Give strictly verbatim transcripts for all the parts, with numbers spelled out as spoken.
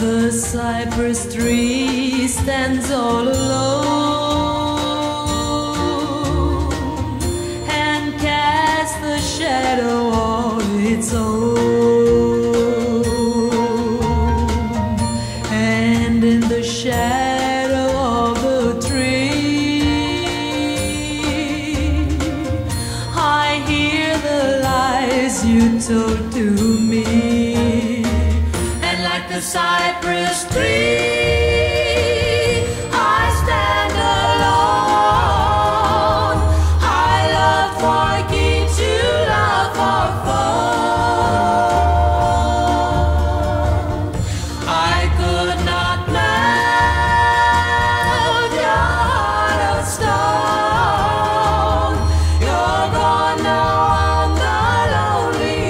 The cypress tree stands all alone and casts the shadow of its own. And in the shadow of the tree, I hear the lies you told to me. And like the cypress tree, I stand alone. I love for keeps you love for fun. I could not melt your heart of stone. You're gone now, I'm the lonely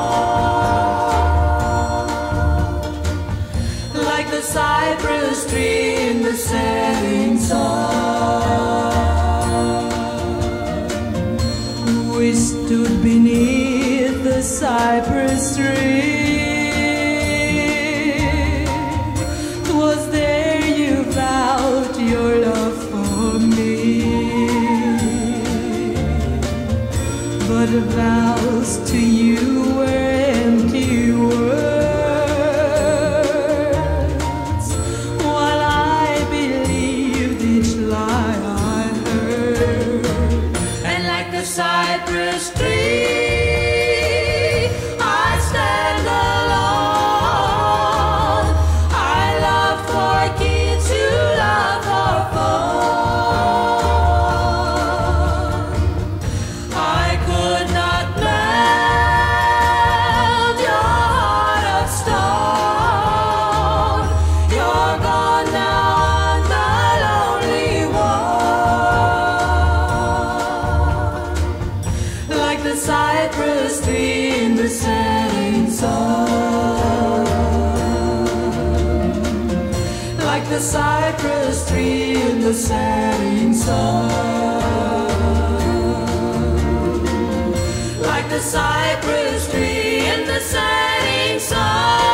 one. Like the cypress tree in the setting sun, we stood beneath the cypress tree. 'Twas there you vowed your love for me, but vows to you were empty words, while I believed each lie I heard. And like the cypress tree, I stand alone. I love for kids who love for fun. I could not melt your heart of stone. You're gone now, I'm the lonely one. Like the cypress tree in the setting sun, like the cypress tree in the setting sun, like the cypress tree in the setting sun.